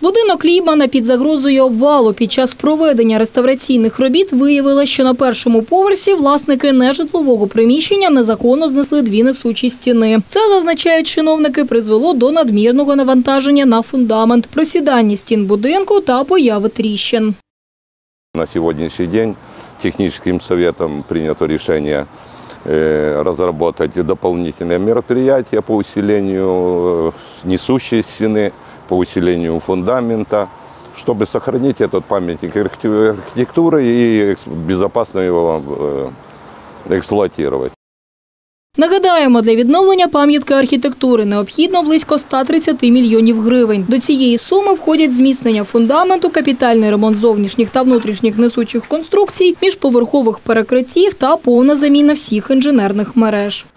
Будинок Лібмана під загрозою обвалу. Під час проведення реставраційних робіт виявилося, що на першому поверсі власники нежитлового приміщення незаконно знесли дві несучі стіни. Це, зазначають чиновники, призвело до надмірного навантаження на фундамент, просідання стін будинку та появи тріщин. На сьогоднішній день техническим советом принято решение разработать дополнительные мероприятия по усилению несущей стены, по усилению фундамента, чтобы сохранить этот памятник архитектуры и безопасно его эксплуатировать. Нагадаємо, для відновлення пам'ятки архітектури необхідно близько 130 мільйонів гривень. До цієї суми входять зміцнення фундаменту, капітальний ремонт зовнішніх та внутрішніх несучих конструкцій, міжповерхових перекриттів та повна заміна всіх інженерних мереж.